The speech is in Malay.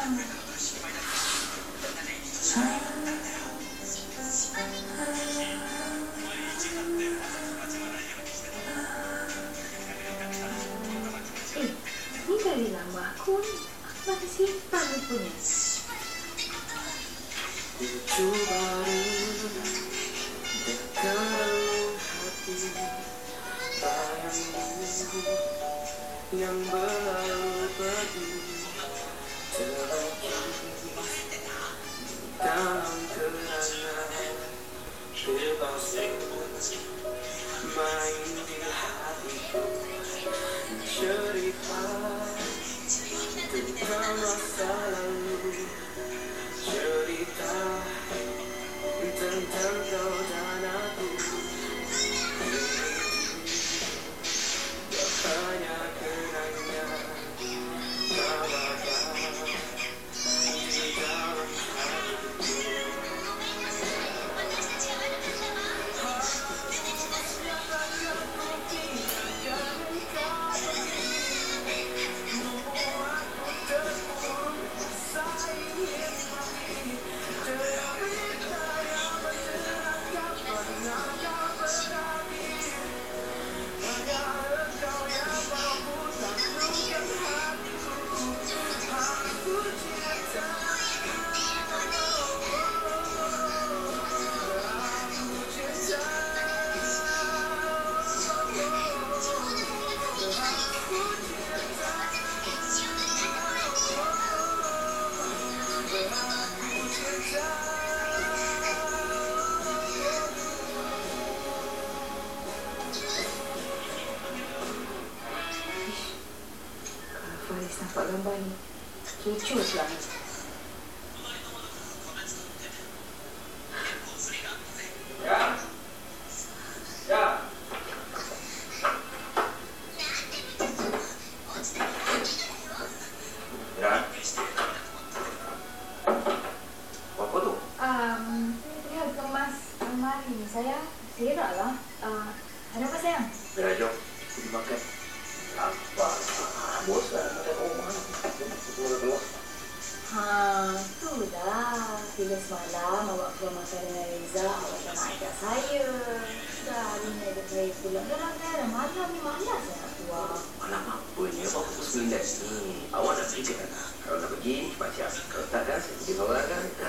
Ini dari lama aku ni. Aku masih simpan ni punya. Coba dekat hati bayangmu yang berlalu pergi terlukis dalam kenangan bebas main di hatiku cerita tentang masa lalu cerita tentang kau dan aku hanya kenangan tak apa di dalam hatiku. Faris nampak gambar ni. Kecoh pula. Apa tu? Saya kemas almari ni. Saya serak lah. Ada apa sayang? Dah jom, pergi makan. Apa? Bosan makan rumah. Kita keluar. Tu dah. Bila semalam awak keluar makan dengan Reza, awak tak nak ajak saya. Dah hari ni ada saya pulang. Dalam malam ni malas saya nak keluar. Malam apa ni? Apa pukul 9 ni? Awak nak pergi ke mana? Kalau nak pergi, macam. Kalau tak kan, saya pergi bawah kan.